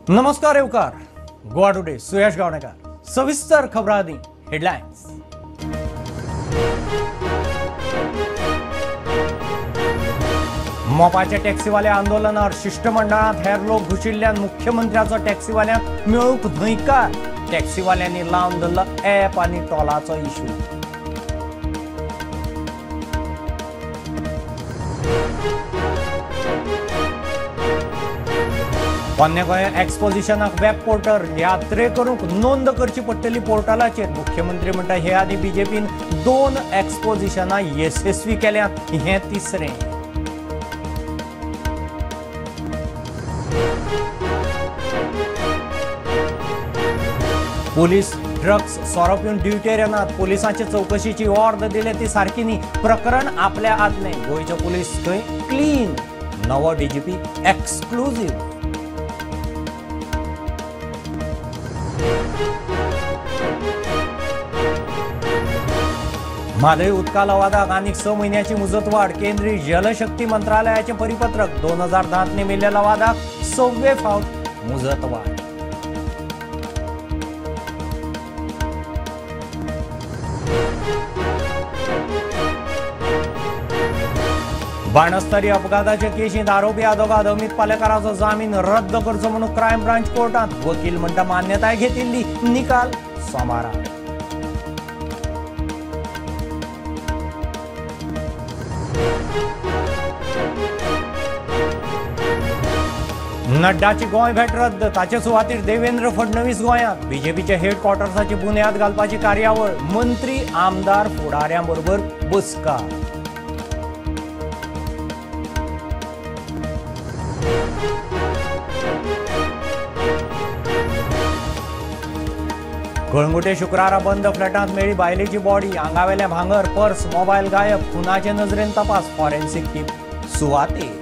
नमस्कार येवकार गोवा टुडे सुयश गावणेकर सविस्तर खबरांनी हेडलाइन्स। मोपाच्या टॅक्सीवाल्या आंदोलनावर शिष्टमंडळात हेर लोक घुशिल्ल्यान मुख्यमंत्र्याचो टॅक्सीवाल्यांक मेळूंक न्हयकार। टॅक्सीवाल्यांनी लावन धरलो ॲप आनी टोलाचो इशू। पोन्ने गोंय एक्सपोजिशनाक वेब पोर्टल यात्रेकरूंक नोंद करची पडटली पोर्टलाचेर। मुख्यमंत्री म्हणटा हे आदी बीजेपीन 2 एक्सपोजिशनां यशस्वी केल्यात, हे तिसरें। पुलीस ड्रग्स सोरो पिवन ड्युटीर येनात। पुलिसांची चौकशीची ऑर्डर दिले ती सारकी न्ही। प्रकरण आपल्या आदलें। गोंयचे पुलीस थंय क्लीन। नवो डीजीपी एक्सक्लुझिव्ह। म्हादय उदका लवादाक आनीक 6 म्हयन्याची मुजतवाड। केंद्रीय जलशक्ती मंत्रालयाचे परिपत्रक 2010 नेमिल्ल्या लवादाक 6वे फावट मुजतवाड। बाणस्तारी अपघाताच्या केशींत आरोपी आदोगाद अमित पालेकाराचो जामीन रद्द करचो म्हणून क्रायम ब्रांच कोर्टात। वकील म्हणटा मान्यताय घेतिल्ली, निकाल सोमारा। नड्डाची गोंय भेट रद्द। ताचे सुवातेर देवेंद्र फडणवीस गोंयांत। बीजेपीच्या हेडक्वॉर्टर्साची बुन्याद घालपाची कार्यावळ। मंत्री आमदार फुडाऱ्यांबरोबर बसका। गळंगुटे शुक्रारा बंद फ्लॅटांत मेळ्ळी बायलेची बॉडी। आंगावेले भांगर, पर्स, मोबायल गायब। खुनाचे नजरेन तपास। फॉरेन्सिक टीम सुवातेर।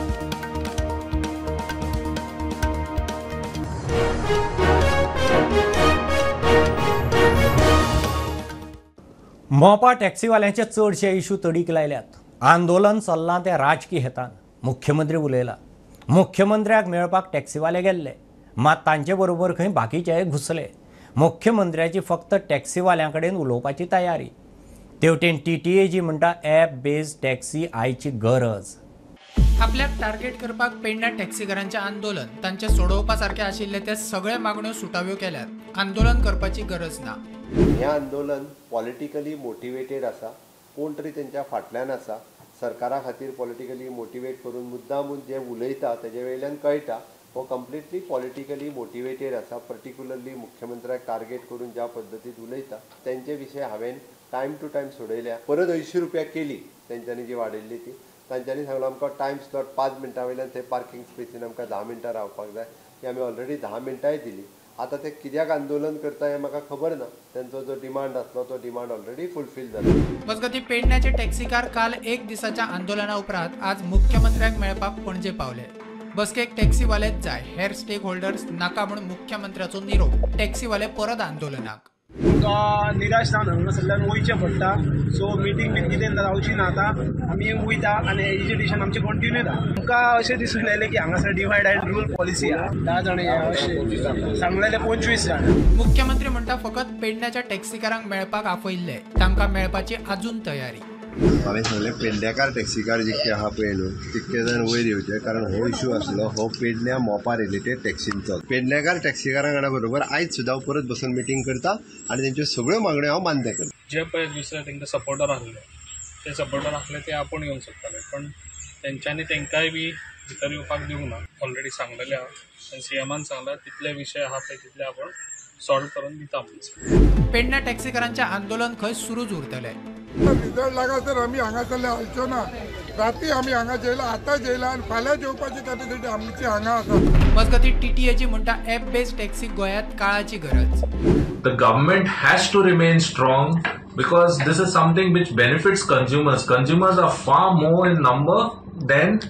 मोपा टॅक्सीवाल्यांचे चडशे इशू तडीक लायल्यात। आंदोलन चल्लां ते राजकीय हेतान। मुख्यमंत्री उलयला। मुख्यमंत्र्याक मेळपाक टॅक्सीवाले गेल्ले, मात तांचे बरोबर खंय बाकीचे घुसले। मुख्यमंत्र्याची फक्त टॅक्सीवाल्यां कडेन उलोवपाची तयारी। तेवटेन TTAG म्हणटा ॲप बेस्ड टॅक्सी आयची गरज। आपल्याक टार्गेट करपाक पेडण्या टॅक्सीकारांचे आंदोलन तांचे सोडोवपा सारखे आशिल्ले ते सगळे मागण्यो सुटाव्यो केल्यात। आंदोलन करपाची गरज ना। हे आंदोलन पॉलिटिकली मोटिवेटेड आसा। कोण तरी त्यांच्या फाटल्यान आसा। सरकारा खातीर पॉलिटिकली मोटिवेट करून मुद्दामून जे उलयता तेजे वयल्यान कळटा हो कंप्लिटली पॉलिटिकली मोटिवेटेड आसा। पर्टिक्युलरली मुख्यमंत्र्याक टार्गेट करून ज्या पद्दतीन उलयता तेंचे विशय हांवें टायम टू टायम सोडयल्या। परत 80 रुपया केली तेंच्यांनी जी वाडयल्ली ती। तांच्यांनी सांगलो आमकां टायम स्लॉट 5 मिनटां वयल्यान थंय पार्किंग स्पेसीन आमकां 10 मिनटां रावपाक जाय। ती आमी ऑलरेडी 10 मिनटांय दिली। आता ते कित्याक आंदोलन करता हें म्हाका खबर ना। त्यांचो जो डिमांड आसलो तो डिमांड ऑलरेडी फुलफील जालो। मजगती पेडण्याचे टॅक्सीकार काल 1 दिसाच्या आंदोलना उपरांत आज मुख्यमंत्र्यांक मेळपाक पणजे पावले। बसकेक टॅक्सीवालेच जाय, हेर स्टेक होल्डर्स नाका म्हणून मुख्यमंत्र्याचो निरोप। टॅक्सीवाले परत आंदोलनाक। तुमकां निराश जावन हांगासरल्यान वयचें पडटा। सो मिटींग बी कितें जावची ना। आतां आमी वयता आनी एजिटेशन आमचें कंटिन्यू जाता। आमकां अशें दिसून येयलें की हांगासर डिवायड एंड रूल पॉलिसी आहा। 10 जाण अशें सांगलेले 25 जाण। मुख्यमंत्री म्हणटा फकत पेडण्याच्या टॅक्सीकारांक मेळपाक आफयल्ले, तांकां मेळपाची अजून तयारी। हांवें सांगलें पेडण्याकार टॅक्सीकार जितके आहा पळय न्हू तितके जाण वयर येवचे, कारण हो इशू आसलो हो पेडण्या मोपा रिलेटेड टॅक्सींचो। पेडण्याकार टॅक्सीकारां वांगडा बरोबर आयज सुद्दां हांव परत बसून मिटींग करता आनी तेंच्यो सगळ्यो मागण्यो हांव मान्य करता। जे पळय दुसरे तांकां सपोर्टर आसले ते सपोर्टर आसले ते आपूण येवंक शकताले, पण तेंच्यांनी तांकांय बी भितर येवपाक दिवंक ना। ऑलरेडी सांगलेलें आहा आनी CMान सांगला तितले विशय आहा पळय तितले आपूण सॉल्व करून दिता म्हणून। पेडण्या टॅक्सीकारांचे आंदोलन खंय सुरूच उरतले। रिजल्ट लागासर आमी हांगासरले हालच्यो ना। राती आमी हांगा जेयला, आतां जेयला आनी फाल्यां जेवपाची कॅपेसिटी आमची हांगा आसा। मजगती TTAG म्हणटा ॲप बेस्ड टॅक्सी गोंयांत काळाची गरज। The government has to remain strong because this is something which benefits consumers. Consumers are far more in number than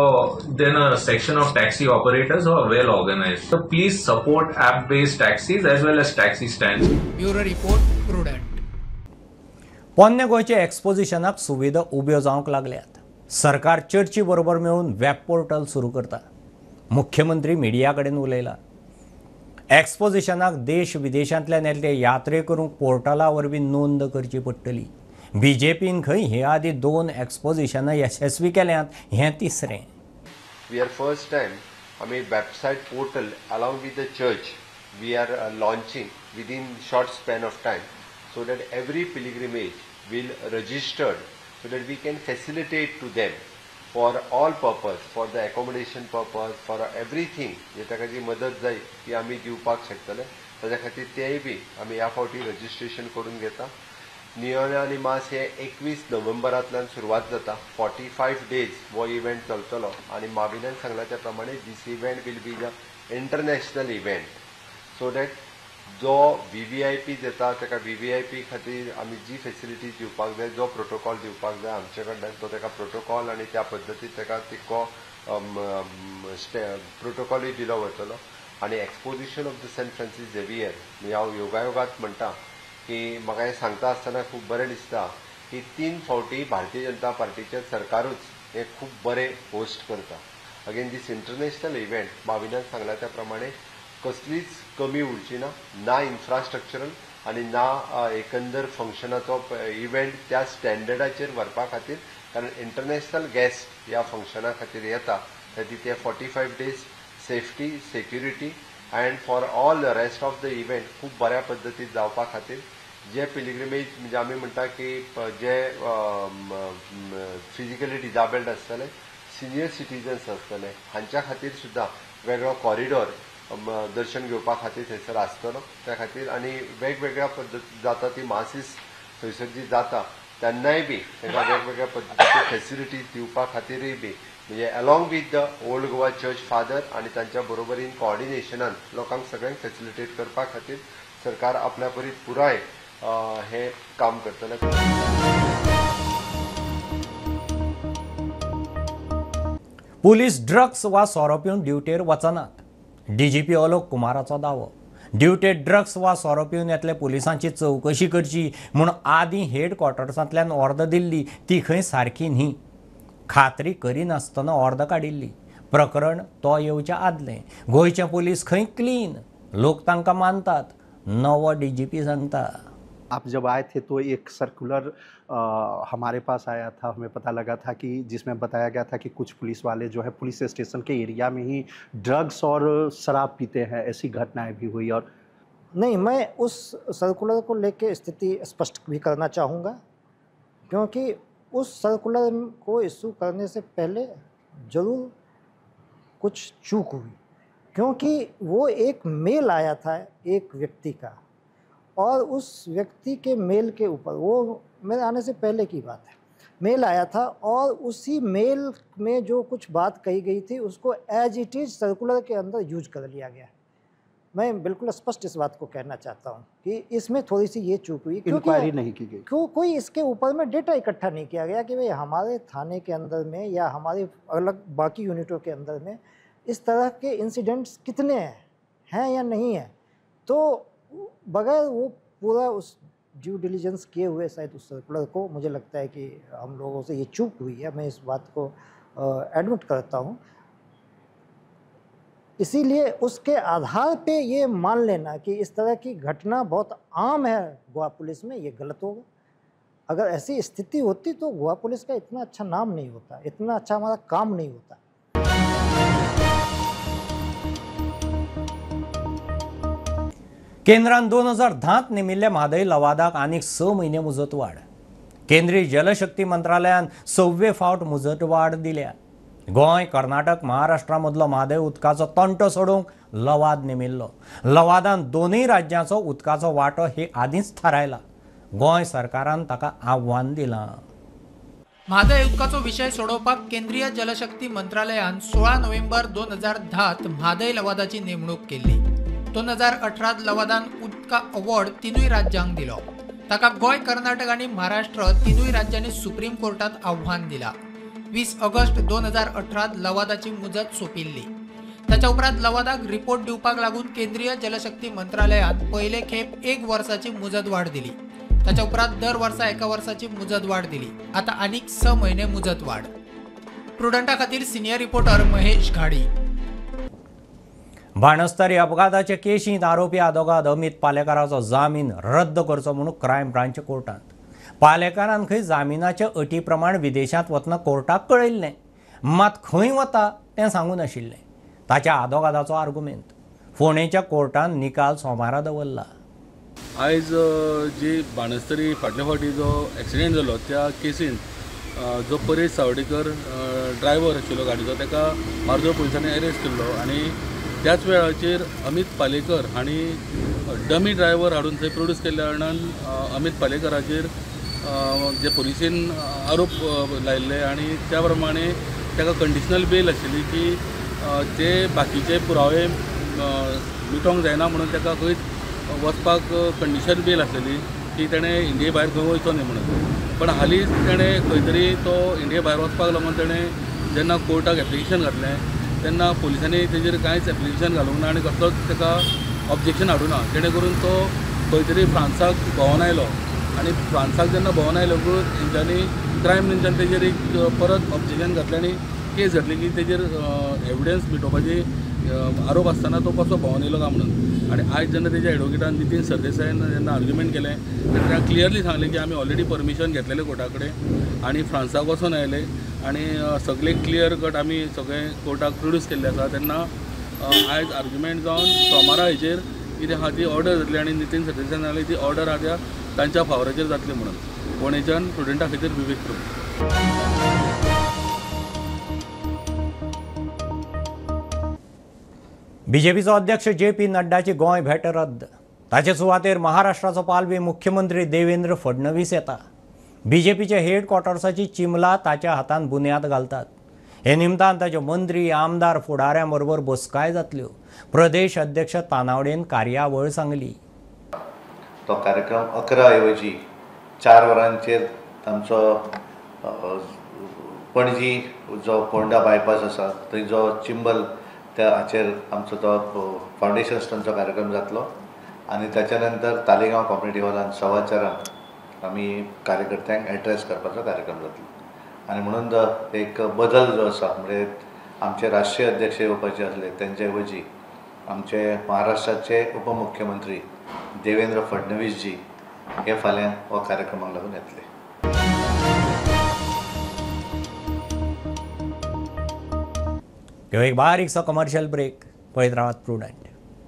a section of taxi operators who are well organized. So please support app-based taxis as well as taxi stands. Bureau report, Prudent. पोन्ने गोंयचे एक्सपोजिशनाक सुविधा उब्यो जावंक लागल्यात. सरकार चर्ची बरोबर मेळून web portal सुरू करता. मुख्यमंत्री मिडिया कडेन उलयला. एक्सपोजिशनाक देश विदेशांतल्यान येल्ले यात्रेकरूंक पोर्टला वरवीं नोंद करची पडटली. बीजेपीन खंय हे आदी 2 एक्सपोजिशनां यशस्वी केल्यांत हें तिसरें. We are first time, website portal along with the church, we are launching within short span of time so that every pilgrimage will registered so that we can facilitate to them for all purpose, for the accommodation purpose, for everything. जे ताका जी मदत जाय ती आमी दिवपाक शकतले. ताज्या खातीर तेय बी आमी ह्या फावटी रजिस्ट्रेशन करून घेता. नियोना आनी मास हे 21 नोव्हेंबरांतल्यान सुरवात जाता. 45 days हो इव्हेंट चलतलो आनी माविनान सांगला त्या प्रमाणे this event will be the international event so that जो VVIP येता ताका VVIP खातीर आमी जी फेसिलिटीज दिवपाक जाय, जो प्रोटोकॉल दिवपाक जाय आमचे कडल्यान तो ताका प्रोटोकॉल आनी त्या पद्दतीन ताका तितको प्रोटोकॉलूय दिलो वतलो. आनी exposition of the Saint Francis Xavier हांव योगायोगात म्हणटा की म्हाका हें सांगता आसतना खूब बरें दिसता की 3 फावटी भारतीय जनता पार्टीचें सरकारूच हें खूब बरें होस्ट करता. अगेन दीस इंटरनॅशनल इव्हेंट माविनान सांगला त्या प्रमाणे कसलीच कमी उरची ना इन्फ्रास्ट्रक्चरल आनी ना एकंदर फंक्शनाचो इव्हेंट त्या स्टँडर्डाचेर व्हरपा खातीर, कारण इंटरनॅशनल गेस्ट ह्या फंक्शना खातीर येता खातीर ते 45 days safety security and for all the rest of the event खूब बऱ्या पद्दतीन जावपा खातीर जे पिलिग्रिमेज म्हणजे आमी म्हणटा की जे फिजिकली डिजाबल्ड आसतले, सिनियर सिटीजन्स आसतले हांच्या खातीर सुद्दां वेगळो कॉरिडॉर दर्शन घेवपा खातीर थंयसर आसतलो. त्या खातीर आनी वेगवेगळ्या पद्दती जाता ती मासीस थंयसर जी जाता तेन्नाय बी ताका वेगवेगळ्या पद्दतीचे फेसिलिटीज दिवपा खातीरय बी म्हणजे along with the old Goa church father आनी तांच्या बरोबरीन कॉर्डिनेशनान लोकांक सगळ्यांक फेसिलिटेट करपा खातीर सरकार आपल्या परीत पुराय हे काम करतले. पुलीस ड्रग्स वा सोरो पिवन ड्युटेर वचनात. DGP अलोक कुमाराचो दावो. ड्युटेर ड्रग्स वा सोरो पिवन येतले पुलिसांची चवकशी करची म्हूण आदीं हेडक्वॉर्टर्सांतल्यान ऑर्द दिल्ली ती खंय सारकी न्ही. खात्री करिनासतना ऑर्द काडिल्ली. प्रकरण तो येवच्या आदलें. गोंयचे पुलीस खंय क्लीन. लोक तांकां मानतात. नवो DGP सांगता. आप जब आए थे तो एक सर्कुलर हमारे पास आया था, हमें पता लगा था कि जिसमें बताया गया था कि कुछ पुलिस वाले जो है पुलिस स्टेशन के एरिया में ही ड्रग्स और शराब पीते हैं, ऐसी घटनाएं भी हुई. और नहीं, मैं उस सर्कुलर को लेके स्थिति स्पष्ट भी करना चाहूँगा, क्योंकि उस सर्कुलर को इशू करने से पहले ज़रूर कुछ चूक हुई, क्योंकि वो एक मेल आया था एक व्यक्ति का और उस व्यक्ति के मेल के ऊपर, वो मेरे आने से पहले की बात है, मेल आया था और उसी मेल में जो कुछ बात कही गई थी उसको एज इट इज़ सर्कुलर के अंदर यूज कर लिया गया. मैं बिल्कुल स्पष्ट इस बात को कहना चाहता हूँ कि इसमें थोड़ी सी ये चूक हुई, इंक्वायरी नहीं की गई, कोई इसके ऊपर में डेटा इकट्ठा नहीं किया गया कि भाई हमारे थाने के अंदर में या हमारे अलग बाकी यूनिटों के अंदर में इस तरह के इंसिडेंट्स कितने हैं या नहीं है. तो बगैर वो पूरा उस ड्यू डिलीजेंस किए हुए शायद उस सर्कुलर को, मुझे लगता है कि हम लोगों से ये चूक हुई है. मैं इस बात को एडमिट करता हूँ. इसीलिए उसके आधार पे ये मान लेना कि इस तरह की घटना बहुत आम है गोवा पुलिस में, ये गलत होगा. अगर ऐसी स्थिति होती तो गोवा पुलिस का इतना अच्छा नाम नहीं होता, इतना अच्छा हमारा काम नहीं होता. केंद्रान 2010 नेमिल्ल्या म्हादय लवादाक आनीक 6 म्हयने मुजतवाड. केंद्रीय जलशक्ती मंत्रालयान 6वे फावट मुजतवाड दिल्या. गोंय, कर्नाटक, महाराष्ट्रा मदलो म्हादय उदकाचो तंटो सोडूंक लवाद नेमिल्लो. लवादान दोनूय राज्यांचो उदकाचो वांटो हे आदींच थारायला. गोंय सरकारान ताका आव्हान दिलां. म्हादय उदकाचो विशय सोडोवपाक केंद्रीय जलशक्ती मंत्रालयान 16 नोव्हेंबर 2010 म्हादय लवादाची नेमणूक केल्ली. 2018 लवादान उदका अवॉर्ड 3 राज्यांक दिलो. ताका गोंय, कर्नाटक आनी महाराष्ट्र 3 राज्यांनी सुप्रीम कोर्टात आव्हान दिला. 20 ऑगस्ट 2018 लवादाची मुजत सोंपिल्ली. ताच्या उपरांत लवादाक रिपोर्ट दिवपाक लागून केंद्रीय जलशक्ती मंत्रालयान पयले खेप 1 वर्साची मुजत वाड दिली. ताच्या उपरांत दर वर्सा 1 वर्साची मुजत वाड दिली. आता आनीक 6 म्हयने मुजत वाड. प्रुडंटा खातीर सिनियर रिपोर्टर महेश घाडी. बाणस्तारी अपघाताच्या केशींत आरोपी आदोगाद अमित पालेकाराचो जामीन रद्द करचो म्हणून क्रायम ब्रांच कोर्टांत पालेकारान खंय जामिनाच्या अटी प्रमाण विदेशांत वतना कोर्टाक कळयल्लें, मात खंय वता तें सांगून नाशिल्लें. ताच्या आदोगादाचो आर्गुमेंट फोंडेच्या कोर्टान निकाल सोमारा दवरला. आयज जी बाणस्तारी फाटल्या फावटी जो एक्सिडेंट जालो त्या केसीन जो परेश सावडेकर ड्रायव्हर आशिल्लो गाडीचो ताका मार्दोळ पुलिसांनी अरेस्ट केल्लो आनी त्याच वेळाचेर अमित पालेकर हांणी डमी ड्रायव्हर हाडून थंय प्रोड्यूस केल्ल्या कारणान अमित पालेकराचेर जे पुलिसेन आरोप लायिल्ले आनी त्या प्रमाणे ताका कंडिशनल बेल आशिल्ली की ते बाकीचे पुरावे मिटोवंक जायना म्हणून ताका खंयच वचपाक कंडिशन बेल आसलेली की तेणें इंडिये भायर खंय वयचो न्ही म्हणून. पण हालींच तेणें खंय तरी तो इंडिये भायर वचपाक लागून तेणें जेन्ना कोर्टाक एप्लिकेशन घातलें तेन्ना पुलिसांनी तेजेर कांयच एप्लिकेशन घालूंक ना आनी कसलोच ताका ऑब्जेक्शन हाडूं ना. तेणे करून तो खंय तरी फ्रांसाक भोंवून आयलो आनी फ्रांसाक जेन्ना भोंवून आयलोकूच तेंच्यांनी क्रायम ब्रांचान तेजेर एक परत ऑब्जेक्शन घातलें आनी केस घातली की तेजेर एविडन्स मिटोवपाची आरोप आसतना तो कसो भोंवून येयलो काय म्हणून. आनी आयज जेन्ना तेज्या एडवोकेटान नितीन सरदेसायन जेन्ना आर्ग्युमेंट केलें तेन्ना ताणें क्लियरली सांगलें की आमी ऑलरेडी परमिशन घेतलेलें कोर्टा कडेन आनी फ्रांसाक वचून आयले आनी सगळे क्लियर कट आमी सगळे कोर्टाक प्रोड्यूस केल्ले आसा. तेन्ना आयज आर्ग्युमेंट जावन सोमारा हेजेर कितें आहा ती ऑर्डर जातली आनी नितीन सरदेसायन सांगलें ती ऑर्डर आहा त्या तांच्या फावराचेर जातली म्हणून. फोंडेच्यान स्टुडंटा खातीर विवेक प्रभू. बीजेपीचो अध्यक्ष JP नड्डाची गोंय भेट रद्द. ताचे सुवातेर महाराष्ट्राचो पालवी मुख्यमंत्री देवेंद्र फडणवीस येता. बीजेपीचे हेडक्वॉर्टर्साची चिमला ताच्या हातान बुन्याद घालतात. हे निमतान ताचे मंत्री आमदार फुडाऱ्यां बरोबर बसकाय जातल्यो. प्रदेश अध्यक्ष तानावडेन कार्यावळ सांगली. तो कार्यक्रम 11 ऐवजी 4 वरांचेर तांचो पणजी जो पोंडा बायपास आसा थंय जो चिंबल त्या हाचेर आमचो तो फावंडेशन स्टोनचो कार्यक्रम जातलो आनी ताच्या नंतर तालिगांव कम्युनिटी हॉलान 4:15 आमी कार्यकर्त्यांक एड्रेस करपाचो कार्यक्रम जातलो. आनी म्हणून एक बदल जो आसा म्हणजे आमचे राष्ट्रीय अध्यक्ष येवपाचे आसले तेंचे ऐवजी आमचे महाराष्ट्राचे उपमुख्यमंत्री देवेंद्र फडणवीस जी हे फाल्यां हो कार्यक्रमाक लागून येतले. एक बारीकसो कमर्शियल ब्रेक पळयत रावात प्रुडंट.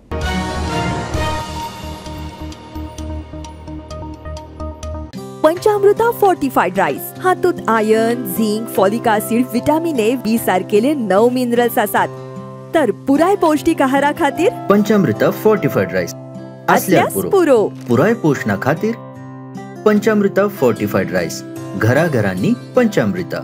पंचामृता फोर्टिफाईड राईस हातूंत iron, zinc, folic acid, vitamin A, B सारकेले 9 मिनरल्स आसात. तर पुराय पौष्टिक आहारा खातीर पंचामृता फोर्टिफाईड राईस असल्यार पुरो. पुराय पोषणा खातीर पंचामृता फोर्टिफाईड राईस. घराघरांनी पंचामृता.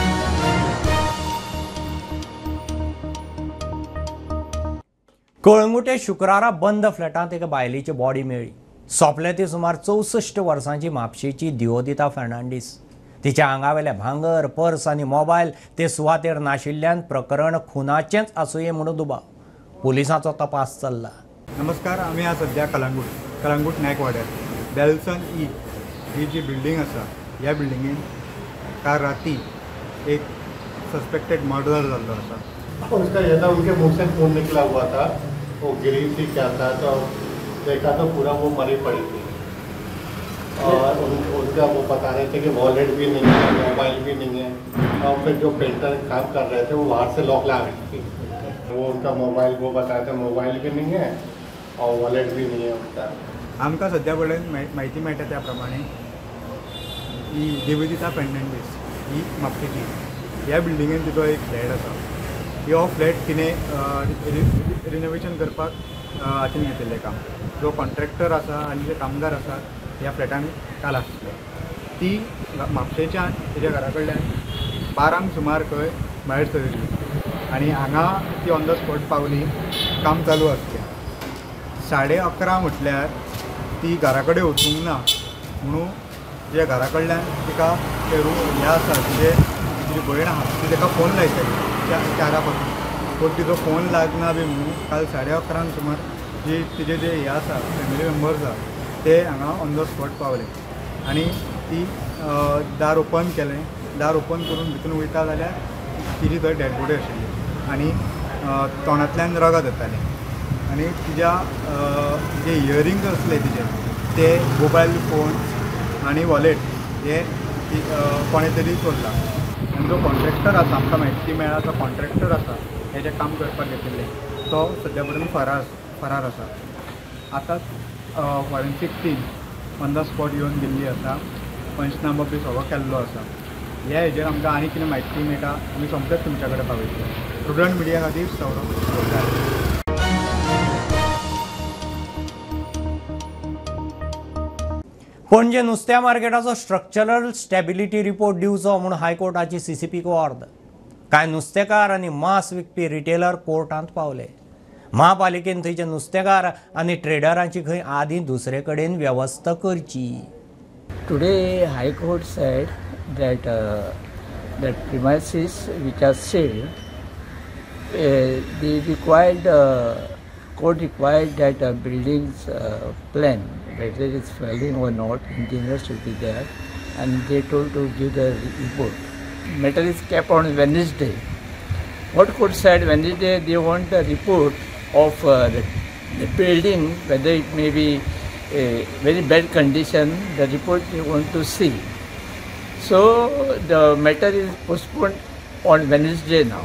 कळंगुटे शुक्रारा बंद फ्लॅटांत एका बायलेची बॉडी मेळ्ळी. सोंपले ती सुमार 64 वर्सांची म्हापशेची दिओदिता फेर्नांडीस. तिच्या आंगावेले भांगर, पर्स आनी मोबायल ते सुवातेर नाशिल्ल्यान प्रकरण खुनाचेंच आसुये म्हणून दुबाव. पुलिसांचो तपास चल्ला. नमस्कार, आमी आज सद्या कलंगूट नायक वाड्यार बेल्सन ही जी बिल्डिंग आसा ह्या बिल्डिंगेन काल राती एक सस्पेक्टेड मर्डर जाल्लो आसा. उसका ये था उनके मुंह से खून निकला हुआ था, वो गिरी थी क्या था तो देखा तो पूरा वो मरी पड़ी थी और उनका वो बता रहे थे कि वॉलेट भी नहीं है, मोबाइल भी नहीं है और फिर जो पेंटर काम कर रहे थे वो बाहर से लॉक ला रही थी. वो उनका मोबाइल वो बताया था मोबाइल भी नहीं है और वॉलेट भी नहीं है उनका. आमकां सद्या कडेन म्हायती मेळटा त्या प्रमाणे ही देवदिता फेर्नांडीस ही म्हापशेची ह्या बिल्डिंगेन तिचो एक फ्लॅट आसा. हो फ्लॅट तिणें रिनोवेशन करपाक हातीन घेतिल्लें काम. जो कॉन्ट्रॅक्टर आसा आनी जे कामगार आसात ह्या फ्लॅटान काल आसले. ती म्हापशेच्यान तेज्या घरा कडल्यान 12 सुमार खंय भायर सरली आनी हांगा ती ऑन द स्पॉट पावली. काम चालू आसलें. 11:30 म्हटल्यार ती घरा कडेन वचूंक ना म्हणून तिच्या घरा कडल्यान तिका ते रूम हें आसा तिची भयण आहा ती ताका फोन लायताली 4 पासून. पूण तिजो फोन लागना बी म्हणून काल 11:30 सुमार जी तिजे जे हे आसा फॅमिली मेंबर्स आसा ते हांगा ऑन द स्पॉट पावले आनी ती दार ओपन केलें. दार ओपन करून भितून वयता जाल्यार तिची थंय डेड बॉडी आशिल्ली आनी तोंडांतल्यान रगत येतालें. आनी तिच्या जे इयरिंग्स असले तिचे ते मोबायल फोन्स आनी वॉलेट हे कोणे तरी चोरला आनी जो कॉन्ट्रॅक्टर आसा आमकां म्हायती मेळ्ळा जो कॉन्ट्रॅक्टर आसा हेजें काम करपाक घेतिल्ले तो सद्या पर्यंत फरार आसा. आतां forensic team on the spot येवन गेल्ली आसा. पंचनामो बी सगळो केल्लो आसा. ह्या हेजेर आमकां आनी कितें म्हायती मेळटा आमी सोमतेच तुमच्या कडेन पावयतले. प्रुडंट मिडिया खातीर सौरभ जोरदार. पणजे नुस्त्या मार्केटाचो स्ट्रक्चरल स्टॅबिलिटी रिपोर्ट दिवचो म्हूण हायकोर्टाची CCPक अर्द. कांय नुस्तेकार आनी मांस विकपी रिटेलर कोर्टांत पावले. महापालिकेन थंयचे नुस्तेकार आनी ट्रेडरांची खंय आदीं दुसरे कडेन वेवस्था करची. Today, High Court said that that premises which are sealed, the required court required that buildings plan, whether it is failing or not, engineers should be there, and they told to give the report. Matter is kept on Wednesday. What court said Wednesday they want the report of the building, whether it may be a very bad condition, the report they want to see. So the matter is postponed on Wednesday now.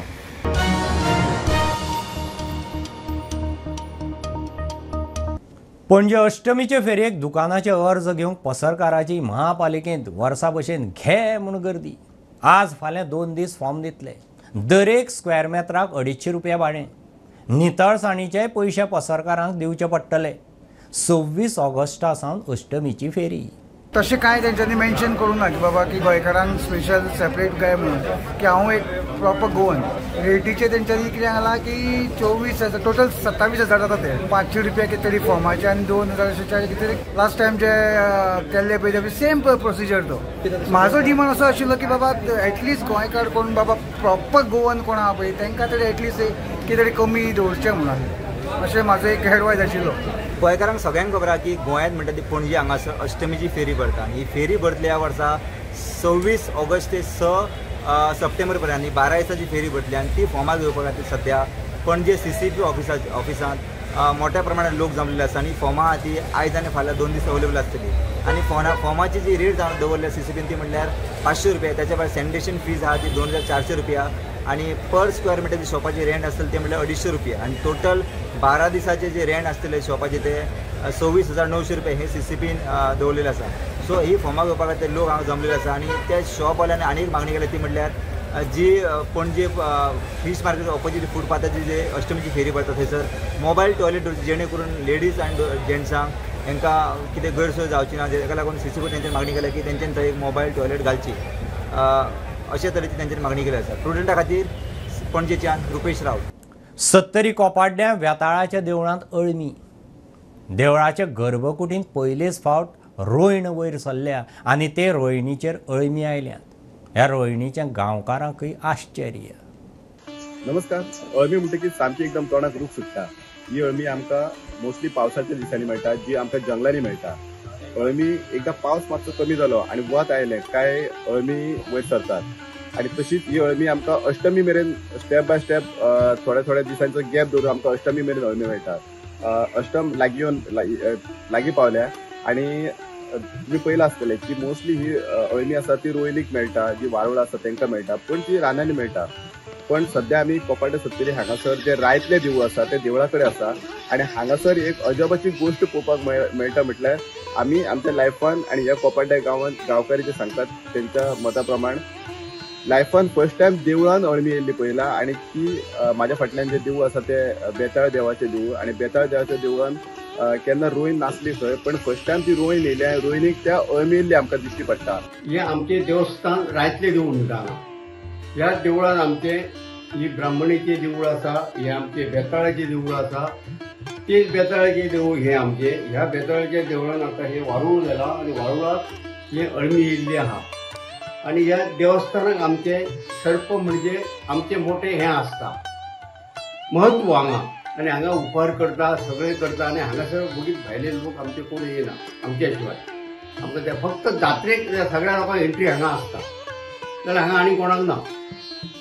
पणजे अष्टमीचे फेरयेक दुकानाचे अर्ज घेवंक पसरकाराची महापालिकेंत वर्सा भशेन घे म्हूण गर्दी. आज फाल्यां 2 दीस फॉर्म दितले. दरेक स्क्वेअर मेत्राक 250 रुपया भाडें. नितळसाणीचे पयशे पसरकारांक दिवचे पडटले. 26 ऑगस्टा सावन अष्टमीची फेरी. तशें कांय तेंच्यांनी मेन्शन करूं ना की बाबा की गोंयकारांक स्पेशल सेपरेट काय म्हणून की हांव एक प्रॉपर गोवन. रेटीचे तेंच्यांनी कितें सांगलां की 24,000 टोटल 27,000 जाता ते. 500 रुपया कितें तरी फॉर्माचे आनी 2,000 कितें तरी लास्ट टायम जे केल्ले पळय ते सेम प्रोसिजर तो. म्हाजो डिमांड असो आशिल्लो की बाबा एटलिस्ट गोंयकार कोण बाबा प्रॉपर गोवन कोण आहा पळय तांकां तरी एटलिस्ट कितें तरी कमी दवरचें म्हणून अशें म्हाजो एक एडवायस आशिल्लो. गोंयकारांक सगळ्यांक खबर आहा की गोंयांत म्हणटा ती पणजी हांगासर अष्टमीची फेरी भरता. ही फेरी भरतली ह्या वर्सा 26 ऑगस्ट ते 6 सप्टेंबर पर्यंत आनी 12 दिसाची फेरी भरतली आनी ती फॉर्मां घेवपा खातीर सद्या पणजे CCP ऑफिसांत मोठ्या प्रमाणात लोक जमलेले आसा आनी फॉर्मां ती आयज आनी फाल्यां 2 दीस अवेलेबल आसतली. आनी फॉर्माची जी रेट जावन दवरल्या CCPन ती म्हणल्यार 500 रुपया. त्याच्या भायर सॅनिटेशन फीज आहा ती 2,400 रुपया आनी पर स्क्वेअर मिटर शॉपाची रेंट आसतली ते म्हणल्यार 250 रुपया आनी टोटल 12 दिसाचे जे रेंट आसतले शॉपाचे ते 26,900 रुपया हे CCPन दवरलेले आसा. सो ही फॉर्मां घेवपा खातीर लोक हांगा जमलेले आसा आनी त्या शॉपवाल्यांनी आनी एक मागणी केली ती म्हणल्यार जी पणजे फिश मार्केट ऑपोजीट फुटपाथाची जे अष्टमीची फेरी भरता थंयसर मोबायल टॉयलेट दवरची जेणे करून लेडीज आनी जेंट्सांक हांकां कितें गैरसोय जावची ना. जेका लागून CCP तेंच्यानी मागणी केल्या की तेंच्यानी थंय एक मोबायल टॉयलेट घालची अशे तरेची तेंच्यानी मागणी केली आसा. स्टुडंटा खातीर पणजेच्यान रुपेश राव. 70 कोपाड्ड्या वेताळाच्या देवळांत अळमी. देवळाच्या गर्भकुटींत पयलेच फावट रोयण वयर सरल्या आनी ते रोयणीचेर अळमी आयल्यात. ह्या रोयणीच्या गांवकारांकय आश्चर्य. नमस्कार. अळमी म्हणटकीर सामकी एकदम तोंडाक रूच सुट्टा. ही अळमी आमकां मोस्टली पावसाच्या दिसांनी मेळटा जी आमकां जंगलांनी मेळटा. अळमी एकदां पावस मातसो कमी जालो आनी वत आयलें काय अळमी वयर सरतात आनी तशीच ही अळमी आमकां अष्टमी मेरेन स्टेप बाय स्टेप थोड्या थोड्या दिसांचो गॅप दवरून आमकां अष्टमी मेरेन अळमी मेळटा. अष्टम लागीं पावल्या आनी तुम्ही पयलां आसतलें की मोस्टली ही अळमी आसा ती रोयणीक मेळटा, जी वारुळां आसा तांकां मेळटा, पण ती रानांनी मेळटा. पण सध्या आमी कोपाड्डे सत्तरी हांगासर जे रायतले देवूळ आसा ते देवळा कडेन आसा आनी हांगासर एक अजबाची गोश्ट पळोवपाक मेळटा. म्हटल्यार आमी आमच्या लायफान आनी ह्या कोपाड्डे गांवांत गांवकारी जे सांगतात तेंच्या मता प्रमाण लायफान फर्स्ट टायम देवळान अळमी येयल्ली पळयला आनी ती म्हाज्या फाटल्यान जे देवूळ आसा ते बेताळ देवाचें देवूळ आनी बेताळ देवाच्या देवळान केन्ना रोयन नासली खंय, पण फर्स्ट टायम ती रोयन येयली आनी रोयनीक त्या अळमी येयल्ली आमकां दिश्टी पडटा. हे आमचे देवस्थान रायतले देवूळ म्हणटा. ह्या देवळान आमचे ही ब्राह्मणीचे देवूळ आसा, हे आमचे बेताळाचे देवूळ आसा. तेच बेताळाचे देवूळ हे आमचे. ह्या बेताळाच्या देवळान आतां हे वारुळ जाला आनी वारुळाक हे अळमी येयल्ली आहा. आनी ह्या देवस्थानाक आमचे सर्प म्हणजे आमचे मोठे हे आसता महत्व हांगा. आनी हांगा उपहार करता, सगळे करता आनी हांगासर बुडीत भायले लोक आमचे कोण येना आमच्या शिवाय. आमकां ते फक्त जात्रेक सगळ्या लोकांक एंट्री हांगा आसता, जाल्यार हांगा आनी कोणाक ना.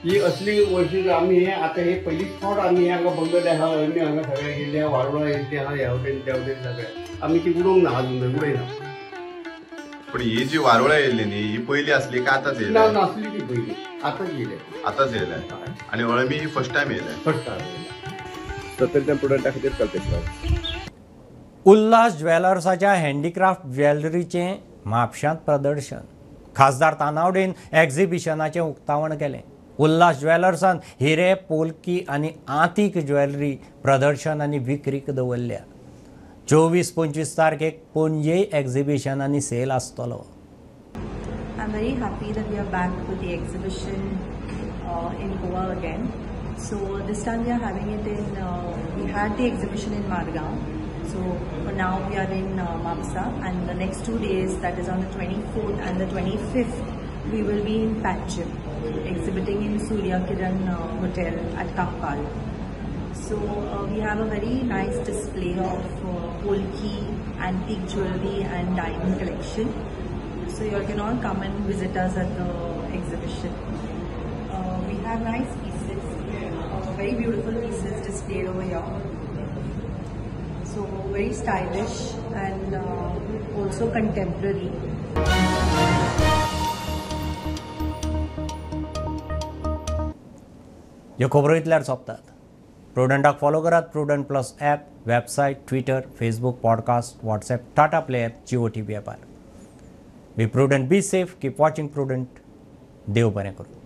ही असली वैशिष्ट्य आम्ही हे आता हे पहिलीच फावट आम्ही हांगा बंगले आहा आम्ही हांगा सगळे गेले आहा वारुळा येयल्ली आहा ह्या वटेन त्या वटेन सगळे आमी ती उडोवंक ना अजून उडयना. पण ही जी वारुळा येयल्ली न्ही ही पयली असली का आताच येयल्या? ना नासली ती पयली आताच येयल्या. आताच येयल्या आणि अळमी ही फर्स्ट टाइम येयल्या. First time. सत्तरच्या प्रोडक्टा खातीर कल्पेश. उल्हास ज्वेलर्साच्या हँडीक्राफ्ट ज्वेलरीचें म्हापशांत प्रदर्शन. खासदार तानावडेन एक्झिबिशनाचें उक्तावण केलें. उल्हास ज्वेलर्सान हिरे, पोलकी आनी आंतीक ज्वेलरी प्रदर्शन आनी विक्रीक दवरल्या. 24-25 तारखेक पणजे एक्झिबिशन आनी सेल आसतलो. I'm very happy that we are back with the exhibition in Goa again. So this time we are having it in, we had the exhibition in Margao. So for now we are in Mapsa, and the next 2 days, that is on the 24th and the 25th, we will be in Patchim, exhibiting in Surya Kiran Hotel at Kampal. So we have a very nice display of polki, antique jewelry and diamond collection. So you all can all come and visit us at the exhibition. We have nice pieces, very beautiful pieces displayed over here. So very stylish and also contemporary. ह्यो खबरो इतल्यार सोंपतात. प्रुडंटाक follow करात. Prudent plus app, website, Twitter, Facebook, podcast, WhatsApp, Tata play app, Jio TV ॲपार. Be Prudent, be safe, keep watching Prudent. देव बरें करूं.